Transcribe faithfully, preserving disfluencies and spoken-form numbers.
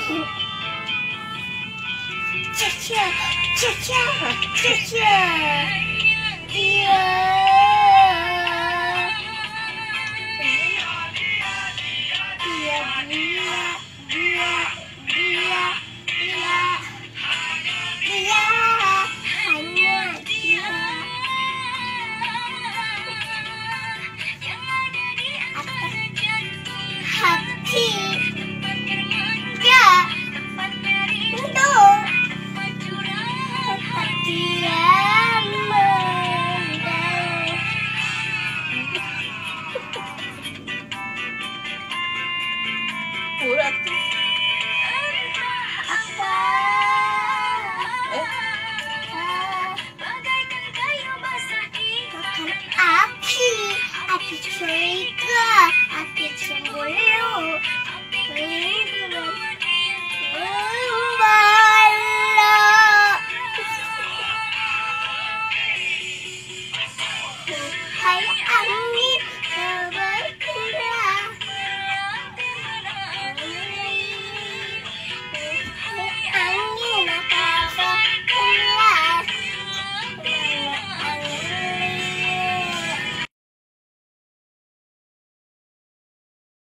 Caca, caca, caca. Dia. Dia, dia, dia, dia, dia. Dia, hanya dia. Hati. Dia. Untuk. Dia mendalam. Urat. Apa? Eh, Makan api, api curiga, api cemburu, membalak. Hai angin,